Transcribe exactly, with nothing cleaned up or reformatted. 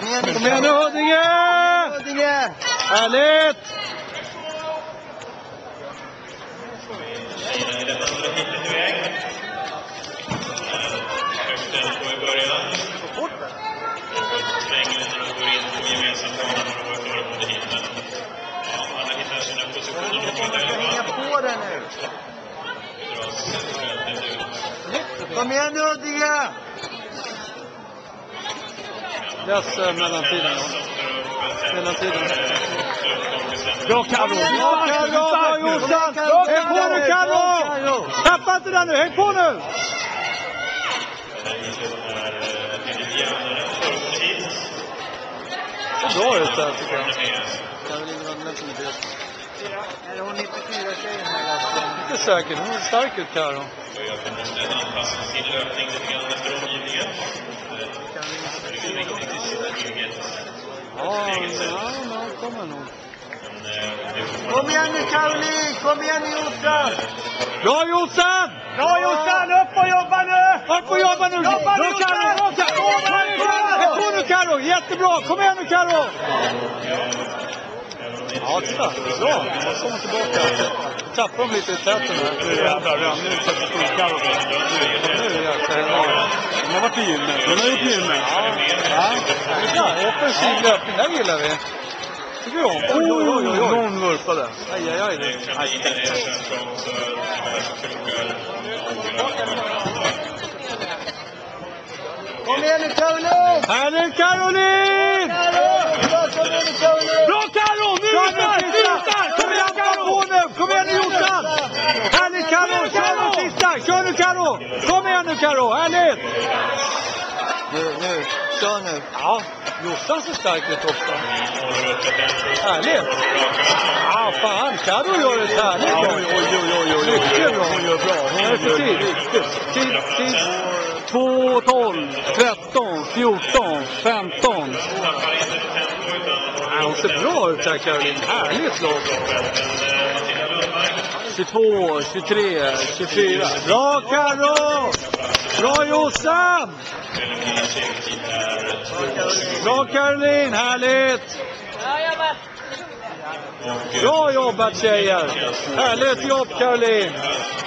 Kom igen nu Huddinge! Huddinge! Härligt! Kom igen Huddinge! Läs mellantiden. Mellantiden. Bra Carro! Bra Carro! Bra Jonsson! Häng på nu Carro! Tappa inte den nu, häng på nu! Det ser bra ut här tycker jag. Caroline vann inte med det. Är hon nittiofyra tjejen här? Inte säkert, hon är stark ut Carro. Jag måste anpassa sin löpning lite grann efter omgivningen. Ja, ja, kommer nog. Kom igen nu Caroline! Kom igen nu Jonsson! Bra Jonsson! Bra Jonsson! Upp och jobba nu! Upp och jobba nu! Jobba Bra Jonsson! Carro! Häng på nu Carro! Jättebra! Kom igen nu Carro! Ja, titta. Bra. Man kommer tillbaka. Tappar de lite i täten här. Nu jävlar, redan nu sätter stor Carro. Nu är det jäkla. De har varit i gymmet. De har gjort gymmet. Ja. Ja, offensiv löpning. Det gillar vi. Tycker vi om. Oj, oj, oj, oj. Någon vurpade. Aj, aj, aj. Kom igen nu Caroline! Här är Caroline! Kom igen nu Caroline! Bra Carro! Nu är det där! Nu är det där! Kom igen Carro nu! Kom igen nu Jonsson! Härligt Carro! Kör nu sista! Kör nu Carro! Kom igen nu Carro! Härligt! Nu, nu. Kör nu. Ja, Jonsson ser stark ut också. Härligt! Ja, fan, Carro gör ett härligt jobb. Oj, oj, oj, oj, oj. Mycket bra. Hon gör bra. Vad är det för tid? Tid, tid. två, tolv, tretton, fjorton, femton. Ja, hon ser bra ut här Caroline. Härligt lopp. tjugotvå, tjugotre, tjugofyra. Bra Carro! Bra Jossan! Bra Caroline, härligt! Bra jobbat tjejer! Härligt jobb Caroline!